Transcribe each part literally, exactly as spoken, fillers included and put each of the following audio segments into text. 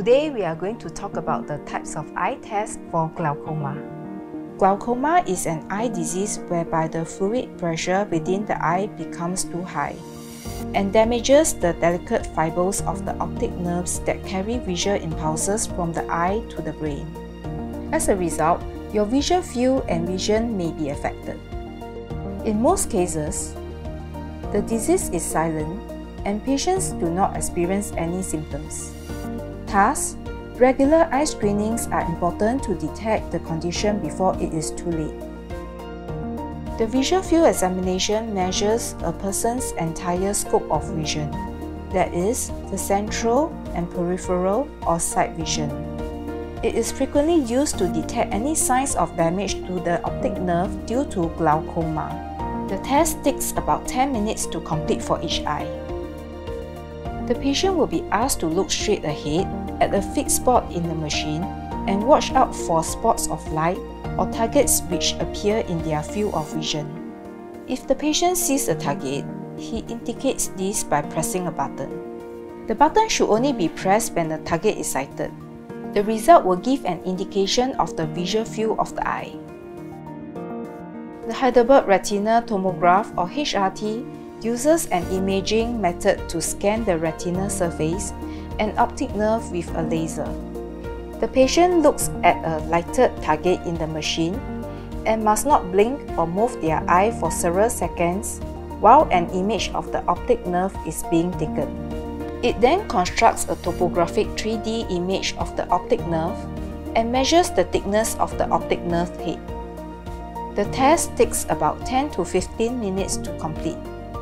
Today we are going to talk about the types of eye tests for glaucoma. Glaucoma is an eye disease whereby the fluid pressure within the eye becomes too high and damages the delicate fibers of the optic nerves that carry visual impulses from the eye to the brain. As a result, your visual field and vision may be affected. In most cases, the disease is silent and patients do not experience any symptoms. Thus, regular eye screenings are important to detect the condition before it is too late. The visual field examination measures a person's entire scope of vision, that is, the central and peripheral or side vision. It is frequently used to detect any signs of damage to the optic nerve due to glaucoma. The test takes about ten minutes to complete for each eye. The patient will be asked to look straight ahead at a fixed spot in the machine and watch out for spots of light or targets which appear in their field of vision. If the patient sees a target, he indicates this by pressing a button. The button should only be pressed when the target is sighted. The result will give an indication of the visual field of the eye. The Heidelberg Retina Tomograph or H R T uses an imaging method to scan the retinal surface and optic nerve with a laser. The patient looks at a lighted target in the machine and must not blink or move their eye for several seconds while an image of the optic nerve is being taken. It then constructs a topographic three D image of the optic nerve and measures the thickness of the optic nerve head. The test takes about ten to fifteen minutes to complete.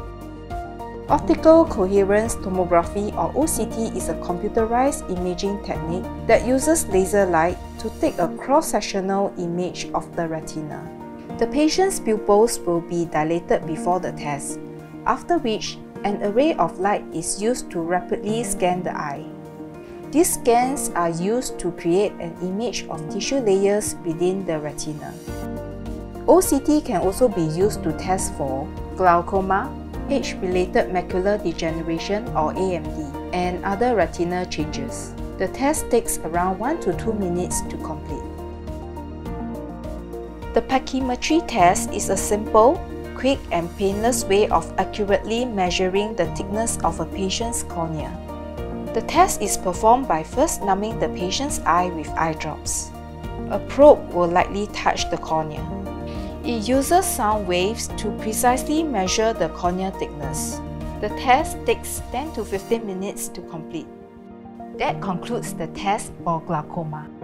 Optical coherence tomography or O C T is a computerized imaging technique that uses laser light to take a cross-sectional image of the retina. The patient's pupils will be dilated before the test, after which an array of light is used to rapidly scan the eye. These scans are used to create an image of tissue layers within the retina. O C T can also be used to test for glaucoma, age-related macular degeneration or A M D, and other retinal changes. The test takes around one to two minutes to complete. The pachymetry test is a simple, quick and painless way of accurately measuring the thickness of a patient's cornea. The test is performed by first numbing the patient's eye with eye drops. A probe will lightly touch the cornea. It uses sound waves to precisely measure the corneal thickness. The test takes ten to fifteen minutes to complete. That concludes the test for glaucoma.